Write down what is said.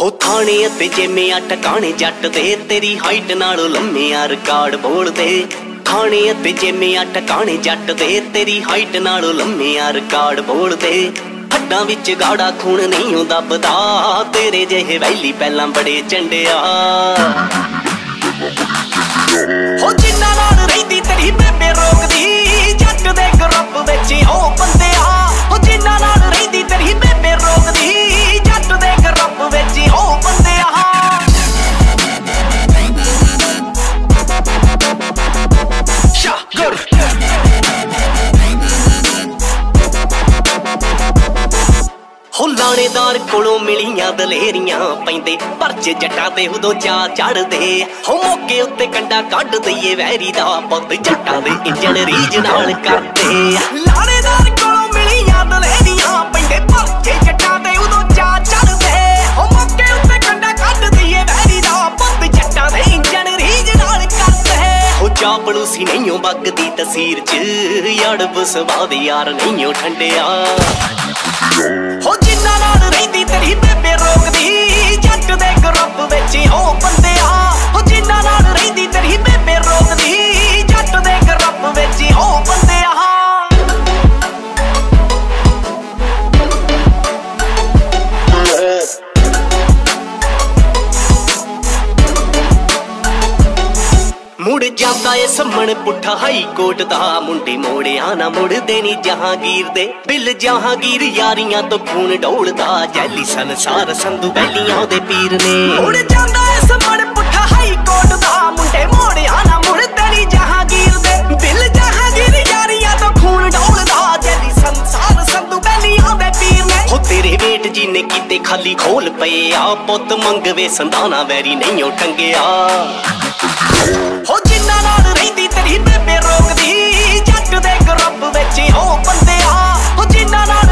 हो थाने ते जिम्मे टकाने जट दे तेरी हाइट नालों लम्मे रिकॉर्ड बोल दे। थाने ते जिम्मे टकाने जट दे तेरी हाइट नालों लम्मे रिकॉर्ड बोल दे। हड्डां विच गाड़ा खून नहीं दबदा तेरे जेहे वैली पहलां बड़े चंडिया। हो जिन्ना नाल रहिंदी तेरी बेबे रोकदी जट दे ग्रुप विच ओ बंदिया। हो जिन्ना नाल रहिंदी तेरी बेबे रोकदी जट दे ग्रुप विच ओ बंदिया। हो लाणेदार कोलों मिलियां दलेरियां पैंदे परचे जट्टां ते उदों चा चढ़दे। हो मौके उत्ते कंडा कढ दईए वैरी दा पुत्त जट्टां दे इंजन रीज नाल करदे। लाणेदार कोलों मिलियां दलेरियां पैंदे परचे जट्टां ते उदों चा चढ़दे। हो मौके उत्ते कंडा कढ दईए वैरी दा पुत्त जट्टां दे इंजन रीज नाल करदे। हो चापलूसी नहीं बगदी तसीर च यार सुभाऽ दे यार नहीं ठंडिया। हो जिन्ना नाल रहिंदी तेरी बेबे रोकदी जट दे ग्रुप विच ओ बंदिया। हो जिन्ना नाल रहिंदी तेरी बेबे रोकदी जट दे ग्रुप विच ओ बंदिया। मुड़ जाता है सम्मन पुट्ठा हाई कोर्ट दा मुंडे मोड़िया ना मुड़दे नी जहांगीर दे। बिल जहांगीर यारियां तो खून डोलदा जैली संसार संधू बैलियां दे पीर ने। मुड़ जाता है सम्मन पुट्ठा हाई कोर्ट दा मुंडे मोड़िया ना मुड़दे नी जहांगीर दे। बिल जहांगीर यारियां तो खून डोलदा जैली संसार संधू बैलियां दे पीर ने। हो तेरे वेट जी ने कीते खाली खोल पे आ पुत्त मंगवे संधाना वैरी नहीं टंगिया। हो जिन्ना नाल रहिंदी तेरी बेबे रोकदी जट दे ग्रुप विच ओ बंदिया। हो जिन्ना नाल